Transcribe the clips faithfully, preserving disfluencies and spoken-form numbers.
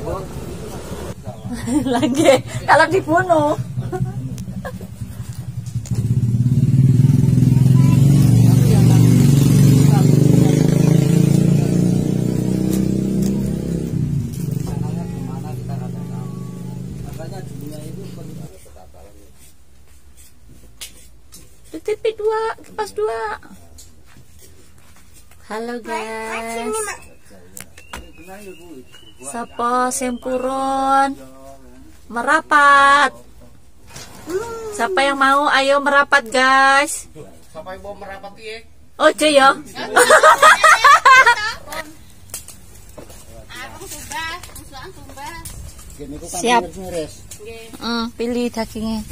Lagi kalau dibunuh. T V dua, kipas dua. Halo guys. Sapa sempurun merapat. Siapa yang mau ayo merapat guys. Siapa yang mau merapat ya? Ojo ya. Siap. Hmm, pilih dagingnya.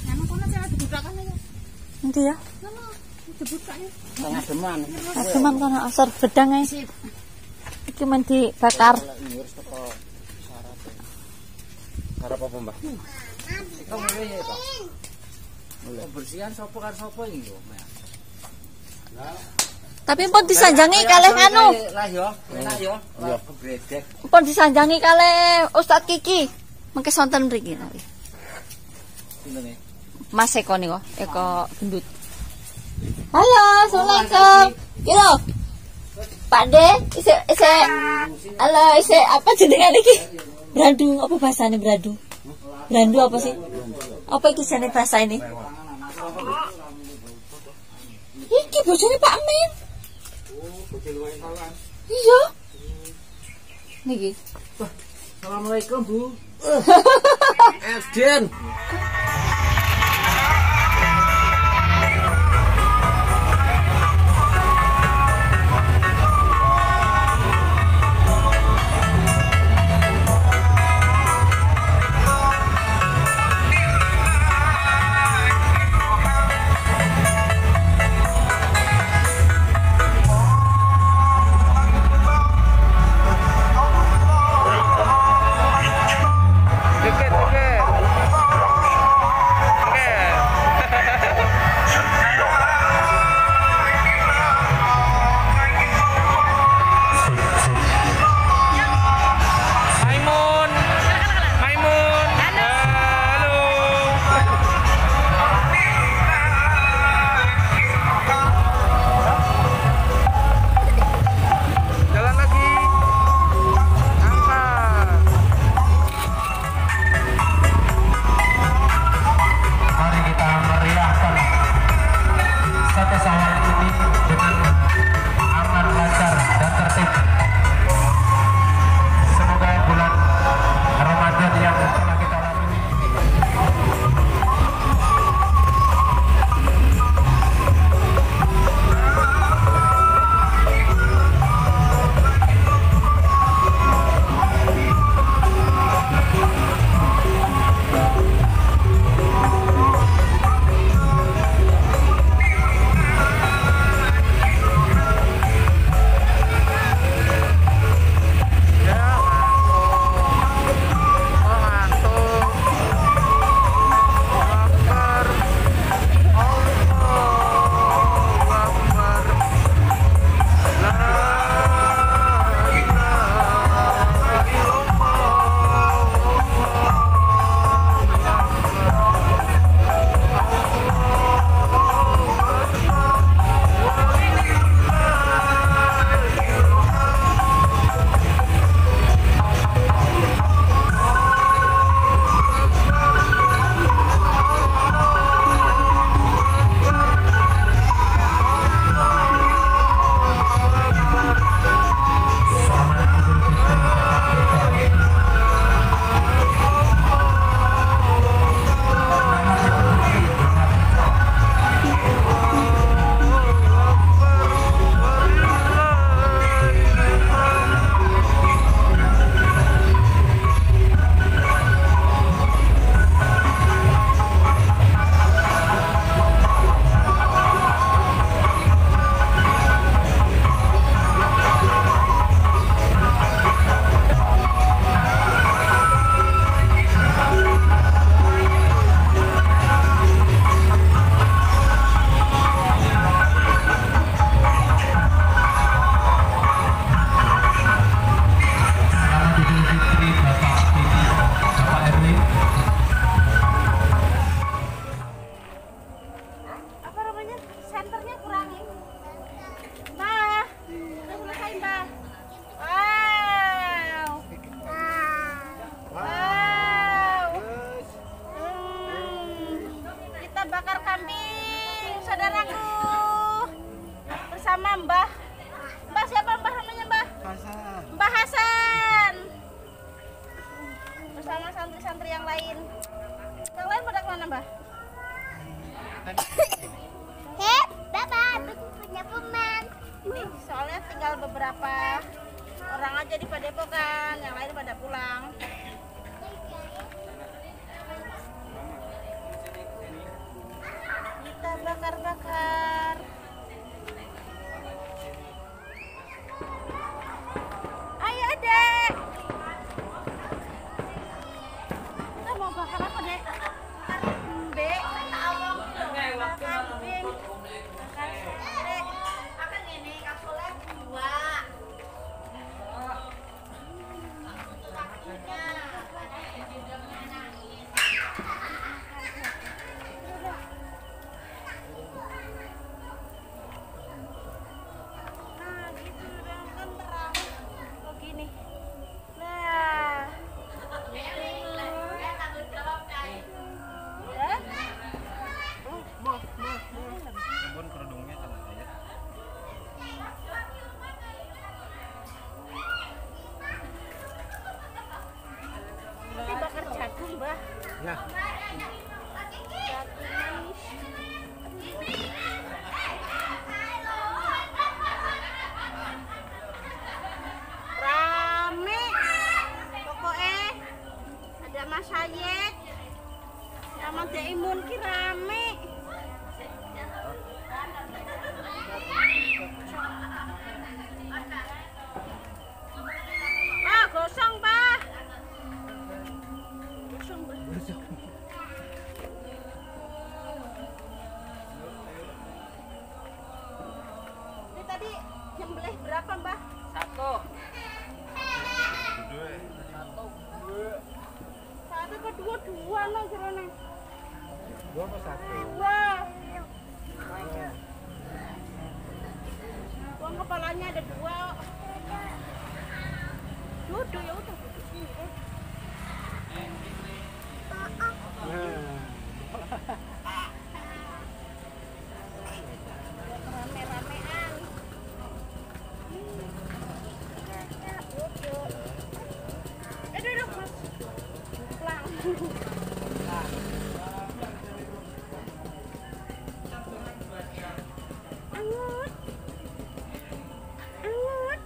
Nanti ya. Ademan kan asar gedang ae. Iki men dibakar. Cara apa, Mbak? Kamu ya, Pak. Bersihan sapa karo sapa iki yo, Mas. Tapi pun disanjangi kalih anu. Lah yo, enak yo. Lah kebredek. Pun disanjangi kalih Ustaz Kiki. Mengke sonten mriki. Sinten e? Mas Eko nih kok, Eko gendut. Halo, assalamualaikum. Kilo, Pak De, ise ise, halo ise apa jenengan iki? Brandu, apa bahasane brandu? Brandu apa sih? Apa iki jenenge bahasa ini? Iki bojone Pak Amin. Oh, bojone wae kawan. Iya. Niki. Assalamualaikum, Bu. Esden. Mbah. Mbah siapa Mbah namanya Mbah? Hasan. Mbah Hasan. Bersama santri-santri yang lain. Yang lain pada kemana Mbah? Hei, Bapak, aku punya teman. Ini soalnya tinggal beberapa orang aja di Padepokan, yang lain pada pulang. Kita bakar-bakar. Ayo Dek. Kita mau bakar apa Dek? Kambing. Kambing. Bakar sate. Akan ini kapsulnya dua. Nah gitu dong kan terang. Oh gini. Nah. Ya. Kebun kerudungnya sama aja. Ini bakar jagung, Mbah. Ya. Rame. Pokoknya ada Mas Hayek sama Dek Imun ki rame. Ah, gosong, Pak. Gosong, Mbah. Ini tadi nyembelih berapa, Mbah? Satu. Satu ke dua, dua lah jerone. Dua apa satu? Dua. Uang kepalanya ada dua. Duduk ya udah duduk sini deh. Rame-ramean. Duduk. Eh duduk Mas. Pulang. Angut. Angut.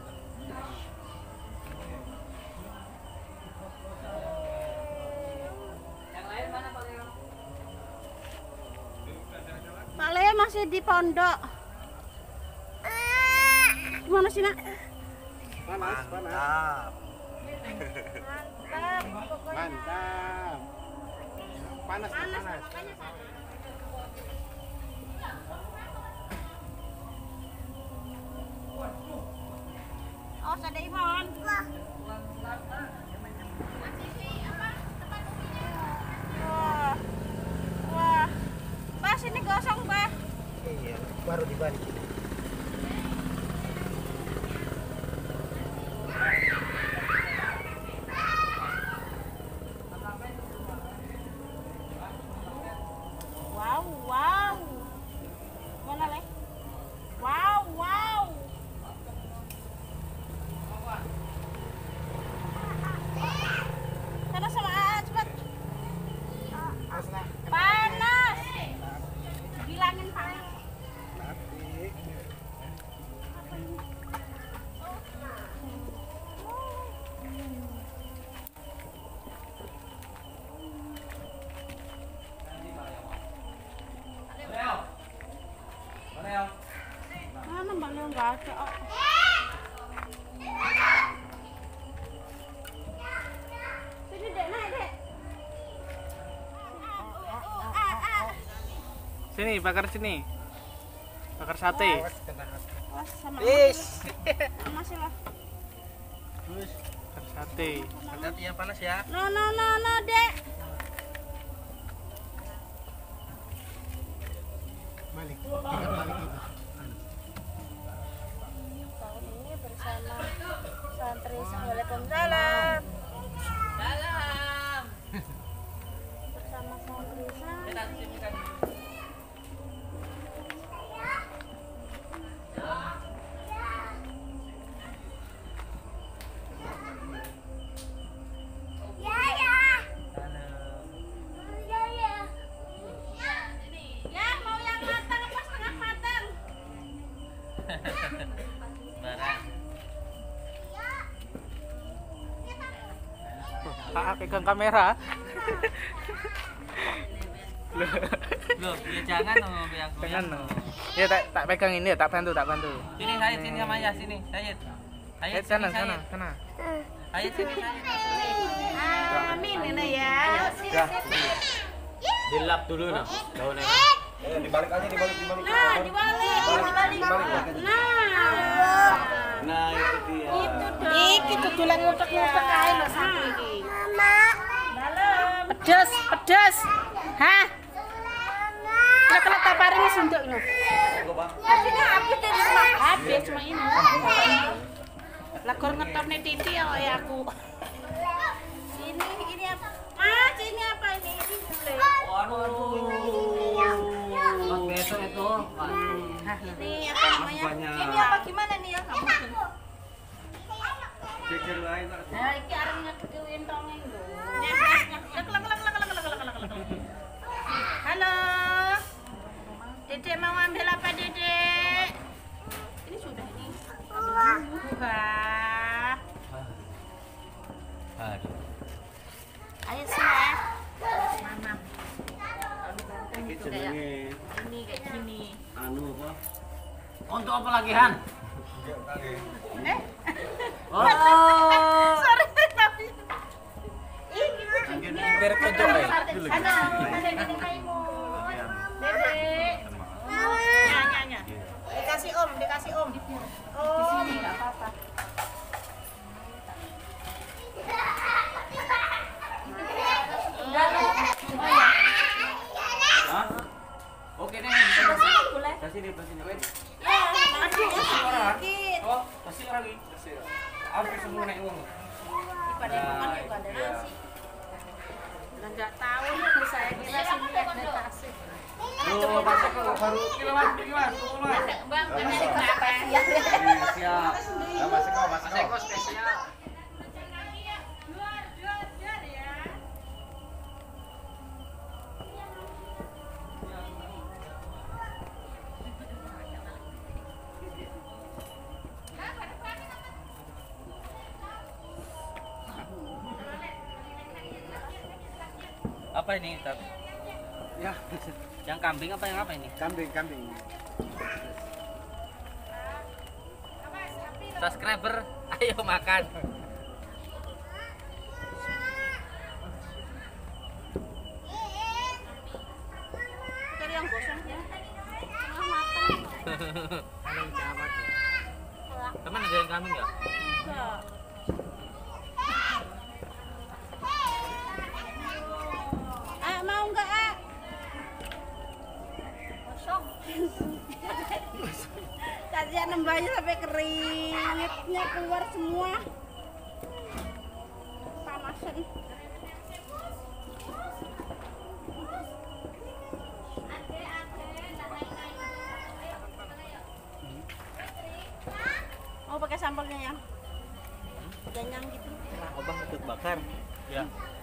Pak Leo masih di pondok. Gimana sih nak? Panas, panas. Mantap. Pokoknya. Mantap. Panas, Panas, panas. makanya panas. Oh, ada Imon. Wah. Wah. Mbak, sini gosong, Mbak. Iya, baru dibalik. Wow, wow. Mana, Le? Wow, wow. Sana sama A A, cepat. Panas. Bilangin panas. Mana Mbak Leo nggak ada. Oh. Sini dek, naik dek. Sini, bakar sini. Bakar sate. Wah, sama Is. sama sih lah. Bakar sate. Hati-hati yang panas ya. No, no, no, no, dek. Balik. Tinggal balik itu. Tahun ini bersama santri. Waalaikumsalam. Salam. Bersama santri santri. Barang. Kakak pegang kamera. Loh, ya jangan oh, biar aku. Jangan no. Ya tak tak pegang ini ya, tak bantu, tak bantu. Sini Sayid, sini sama Ayah, sini. Sayid. Sayid sana, sana, sana. Sayid sini, Sayid. Amin ini ya. Dilap dulu nah. Daunnya. Eh, dibalik aja, dibalik, dibalik. Nah, dibalik, dibalik. Nah. Nah, itu dia. Iki dudulan ngutek-ngutek ae lho satu iki. Dalam. Pedes, pedes. Hah? Lah kena taparing wis nduk lho. Asine habis dari semak habis cuma ini. Lah gor ngetopne titi ya kayak aku. Sini ini apa? Ah, sini apa ini? Ini gulai. Waduh. Besok itu. Ini apa namanya? Ini apa gimana nih ya kamu? Jejer lain tak. Nah, iki arep ngekewen tongeng lho. Halo. Dedek mau ambil apa, Dedek? Ini sudah ini. Wah. Aduh. Ayo sini. Mama. Iki jenenge Ini kayak gini. anu apa? Untuk apa lagi, Han? Eh? Oh. Sorry tapi. Ih, gitu. Biar kejok ya. Ada, ada Dedek Maimun. Dedek. Ya, ya, ya. Dikasih Om, dikasih Om. Oh, di sini enggak apa-apa. Hah? Oke deh. Kasih dia, kasih dia. Oh, kasih lagi. Kasih. Apa semua naik uang? Pada makan juga ada nasi. Lah enggak tahu ya saya kira sini ada nasi. Oh, masak kok baru kilo mas, kilo mas, kilo mas. Bang, ini kenapa? Ya. Siap. Ya masih kau, masih Masih kau. kok spesial. Apa ini, Tat? Ya, Yang kambing apa yang apa ini? kambing, kambing. Subscriber, ayo makan. Cari yang gosong ya. Tengah matang. Teman ada yang kambing nggak? Enggak. Ah, mau enggak, ah? Kosong. Kasihan nembaknya sampai keringetnya keluar semua. Panasan. Mau pakai sambalnya yang janyang gitu. Abang ikut bakar. Ya.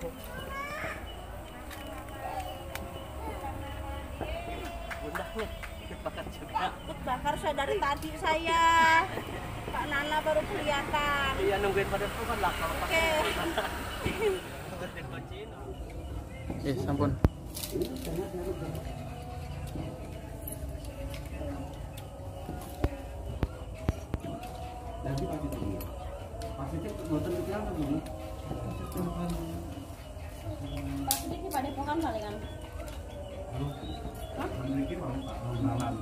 Udah nih, ikut bakar juga. Ikut bakar saya dari tadi saya. Pak Nana baru kelihatan. Iya nungguin pada tuh kan lah kalau Oke. Eh, sampun. Nanti pasti tadi. Pasti cek boten pikiran kan dulu. Pak sedikit pada pohon kali kan. Hah? Mungkin mau malam.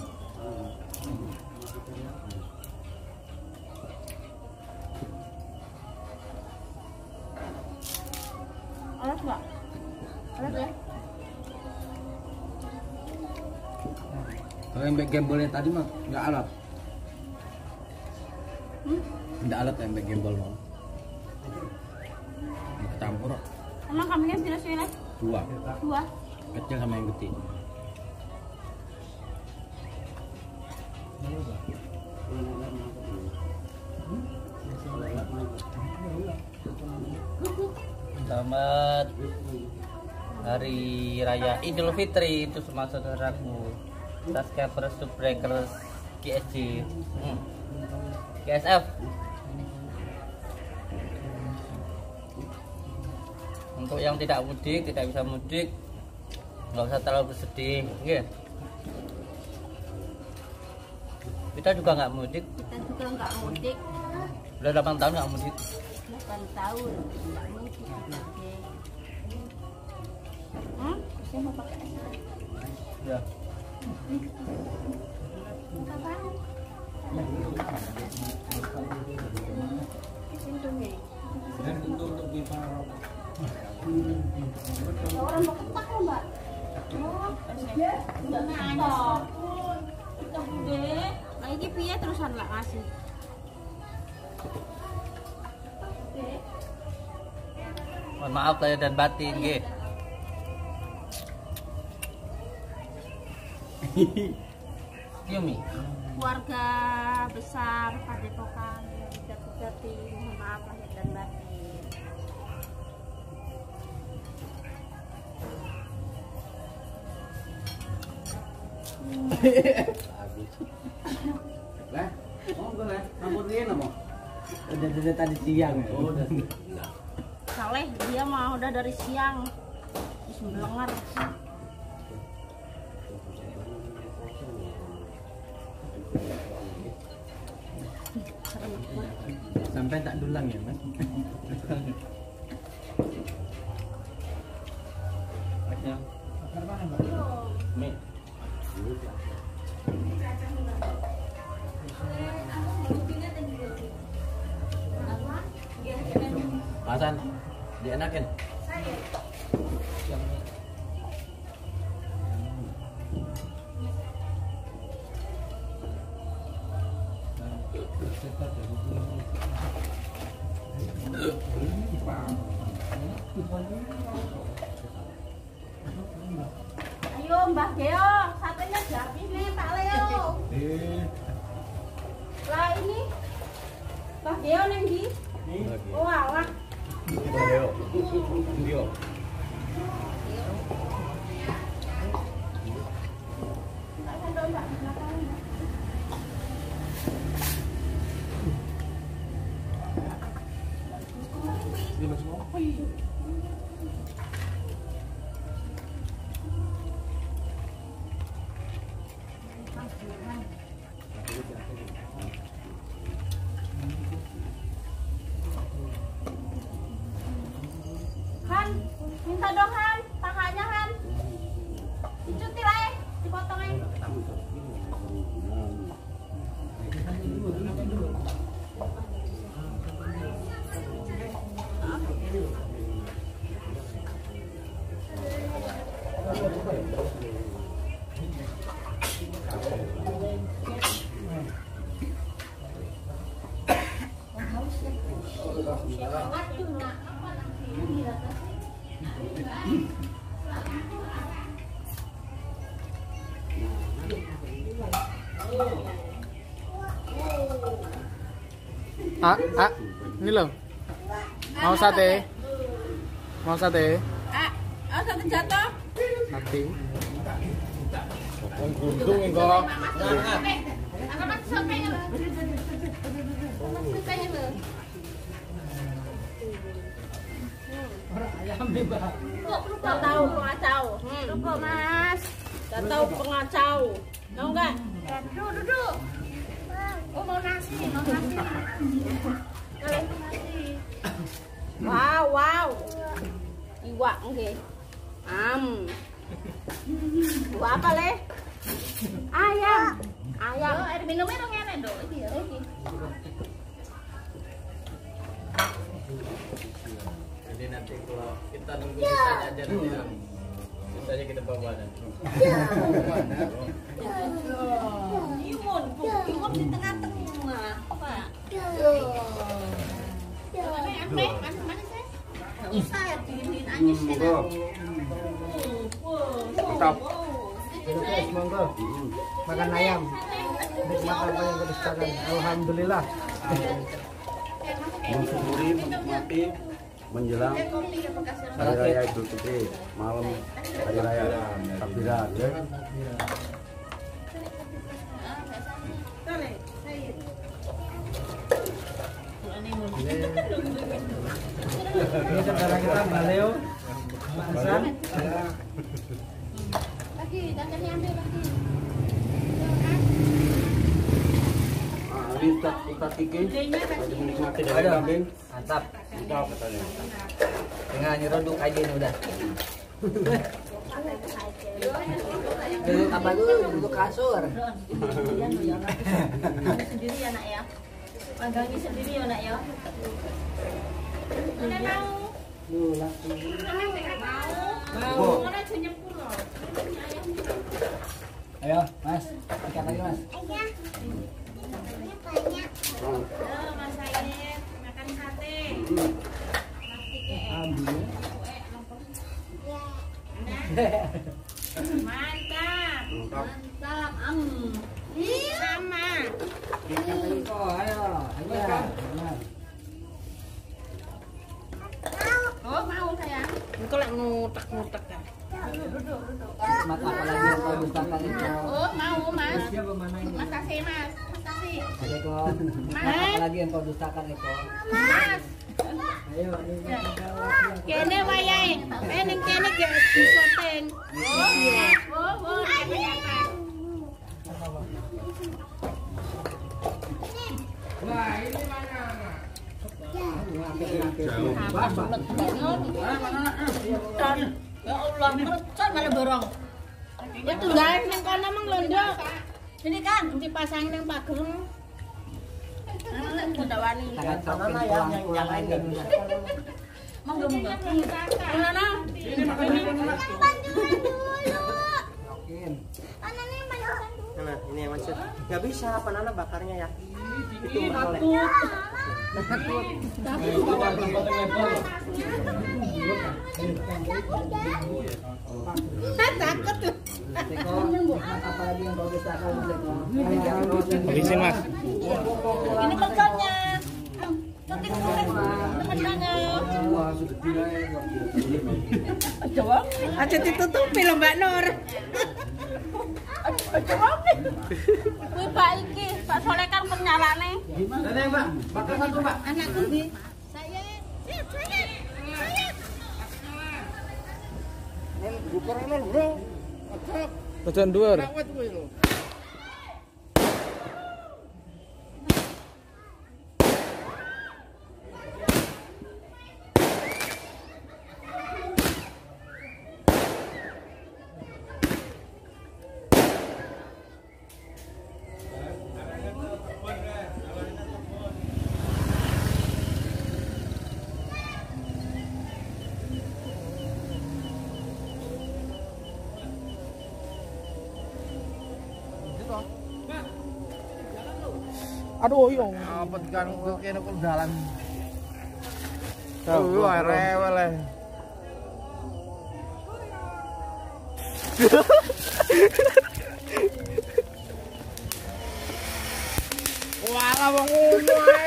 Alat enggak? Alat ya? Kalau yang back gamble tadi mah nggak alat. Hmm? Nggak alat yang back gamble mau. Kecampur Emang kambingnya bila sih lah? dua, Dua. kecil sama yang gede. Selamat Hari Raya Idul Fitri itu semua saudaraku. Subscribers, subscribers G S G. Hmm. G S F. Untuk yang tidak mudik, tidak bisa mudik, nggak usah terlalu bersedih, okay? Kita juga nggak mudik. Kita juga nggak mudik. Udah delapan tahun nggak mudik. delapan tahun nggak mudik. Hmm? Saya mau pakai es. Ya. Orang mau ketak loh mbak. Oh, enggak ketak. Kita bude. Nah ini piye terusan lah ngasih. Mohon maaf lahir dan batin, nggih. Yumi. Keluarga besar Padepokan Jati, mohon maaf lahir dan batin. Lah, monggo lah. Ampun riyen apa? Udah dari tadi siang. Oh, udah. Saleh dia mah udah dari siang. Terus melengar. Sampai tak dulang ya, Mas. Ya. Mi. Hasan, dienakin. Ayo Mbah Geo, satenya habis nih Pak Leo. Lah ini Mbah Geo neng di. Oh alah. Ayo. Yo. Han, minta dong Han, pahanya Han. Dicuti lah eh, dipotong eh. Ah, ah, ini loh. Mau sate? Mau sate? Ah, oh sate jatuh. Nanti. Untung enggak. Angkat mas sopenya lo. Sopenya lo. Kok lupa tahu pengacau? Lupa mas. Gak tahu pengacau. Tahu nggak? Duduk, duduk. Oh mau nasi, mau nasi. Kalian nasi. Wow, wow. Iwak nggih. Am. Buat apa le? Ayam. Ayam. Oh, air minumnya dong ngene dong. Iki ya, iki. Jadi nanti kalau kita nunggu sisanya aja nanti nanti. Sisanya kita bawa nanti. Imun, imun di tengah-tengah. Pak. Ampe, manis-manis ya. Enggak usah ya dingin anyes ya. Mantap. Monggo. Makan ayam. Nikmat apa yang kita sukakan. Alhamdulillah. Mensyukuri, menikmati menjelang hari raya Idul Fitri, malam hari raya takbiran ya. Ini saudara kita Mbak Leo, Mbak Hasan. Lagi, jangan diambil lagi. Ah, Rita, Rita Kiki. Lagi menikmati dari kambing. Mantap. Mantap katanya. Tinggal nyeruduk aja ini udah. Duduk apa dulu? Duduk kasur. Sendiri ya nak ya. Panggangi sendiri ya nak ya. Mana mau? Mau. Mana punya pulau. Ayo, Mas. Ikat lagi, Mas. Ayah. Ini banyak. Halo Mas Said, makan sate. Mantap. Mantap. Am. Sama. Ikat lagi kok, ayo. Ayo. Oh, mau sayang. Engkau lek ngutak-ngutak kan. Mat apa lagi yang kau dustakan itu? Oh, mau Mas. Siapa mana ini? Mas kasih Mas. Mas kasih. Oke kok. Mat apa lagi yang kau dustakan itu? Mas. Ayo, ini Kene wayahe. Eh ning kene ge disoteng. Oh, iya. Oh, oh, ternyata. Ya Allah, merecot malah borong. Ya tunggal nang kono mang londo. Ini kan dipasang nang pager. Nek kondawani. tangan tangan yang yang lain kan. Monggo monggo. Mana? Ini Bantu dulu. Oke. Mana nih bantuan dulu. Nah, ini yang maksud. Nggak bisa, panana bakarnya ya. Itu nggak boleh. takut tuh. Teko, mat apa lagi yang kau dustakan Teko? Habisin Mas. Ini pegannya. Cutik-cutik. Temenannya. Wah, sudah gila ya. Coba. Aja ditutupi lho Mbak Nur. Coba. Kuwi Pak iki, Pak Soleh kan penyalane. Ada yang Mbak? Makan satu Mbak. Anakku ndi? Saya. Siap, saya. Saya. Pesan dhuwur. Aduh, yo. Apa kan kene kok dalan. Oh, rewel e. Wah, wong ngono ae.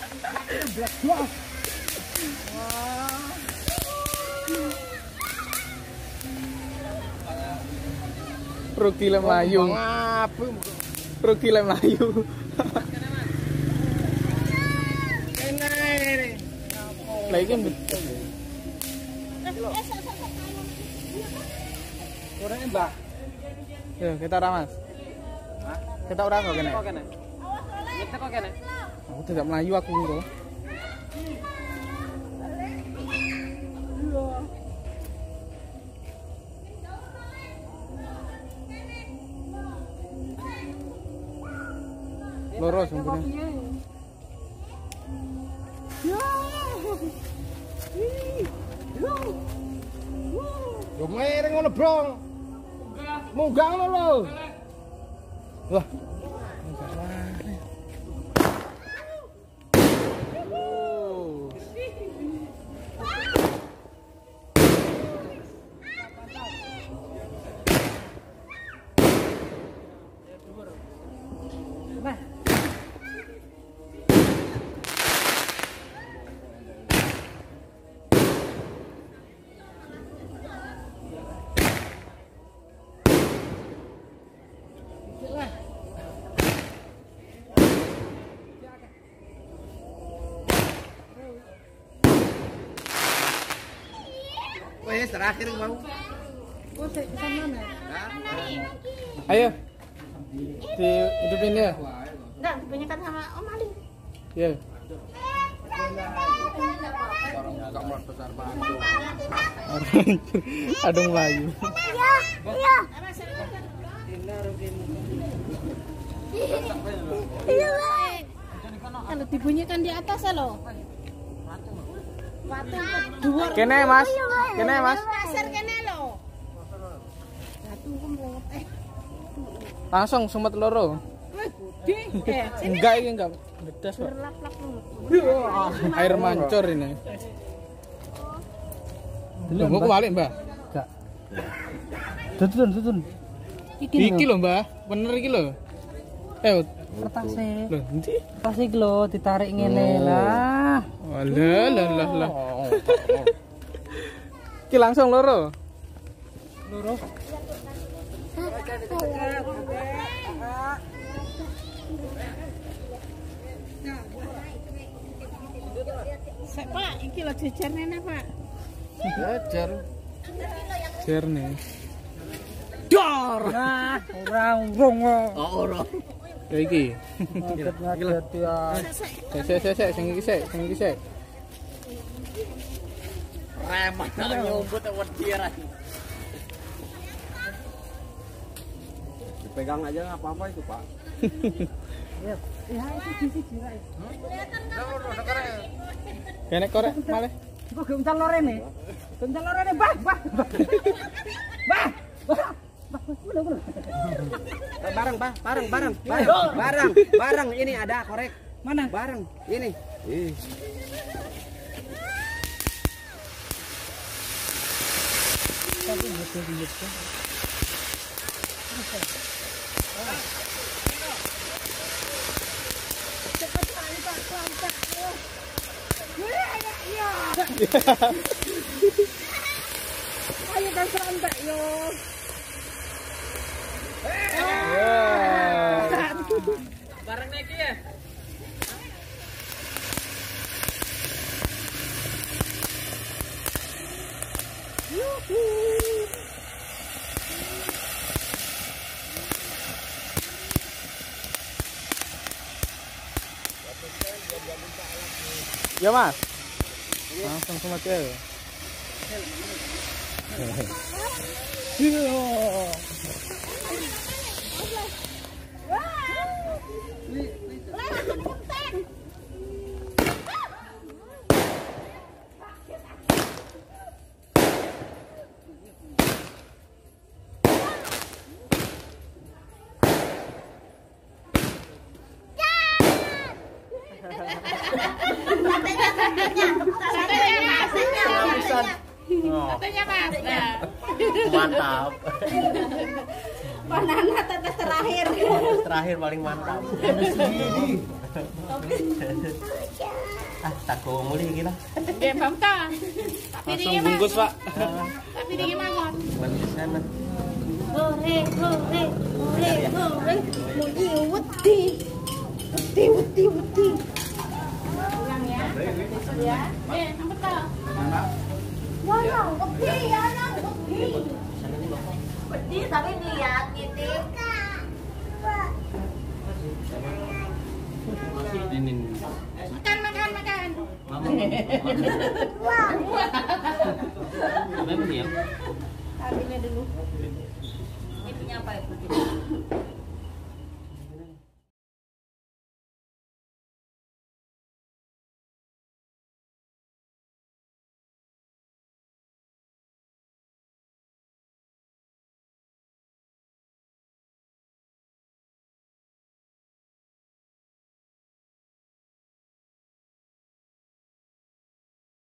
Rugi le mlayu. Rugi le mlayu. Lagi betul. Kurangnya Mbak. Yuk, kita ramas. Kita orang kok kene. Kok kene? Kita kok kene? Aku tidak melayu aku engko. Loro sebenarnya. Yo mereng ngono, Bro. Munggah ngono lho. Wah. wes terakhir mau. Ayo. Di hidupin ya. Enggak, kebanyakan sama Om Ali. Ya. Adung Melayu. Iya, iya. Iya, Kalau dibunyikan di atas ya lo. Kene Mas. Kene Mas. pasar kene lo. Langsung sumet loro. Enggak ini enggak. Bedas, Pak. Air mancur ini. Loh, mau kebalik, Mbak? Enggak. Tutun, tutun. Iki lho, Mbak. Bener iki lho. Eh, Kertasnya. lho, endi? Kertasnya iki lho ditarik ngene lah. Alah, lah, lah, lah. Iki langsung loro. Loro. Pak, iki lo jejer nene, Pak. Jajar. Jajar nih. Dor. Nah, orang urung. Oh, orang. Ya iki. Ngaget ya. Sek sek sek sing iki sek, sing iki sek. Remah nyumbut wedi ra. Dipegang aja nggak apa-apa itu, Pak. Ya, itu sisi jirai. Kene korek malih. Kok gak uncal lorene? Uncal lorene, Bah, Bah. Bah. Bah. Barang, Bah, barang, barang, barang, barang, barang, ini ada korek. Mana? Barang, ini. Ih. Ayo dan serantak yo. Bareng naik ya. Ya, Mas. Langsung sama dia. Katanya Mas. Nah. Mantap. Banana tetes terakhir. Terakhir paling mantap. Ah, tako muli gila. Game bangka. Tapi Langsung bungkus, Pak. Tapi dia mangot. Balik sana. Hore, hore, hore, hore. Mudi wedi. Wedi, wedi, wedi. Pulang ya. Ya. Eh, sampai ke. Ya, ya, wedi, ya, ya, wedi. Wedi tapi lihat gitu. Ini. Makan, makan, makan. Wah. Memang ya. Taruhnya dulu. Ini punya apa itu?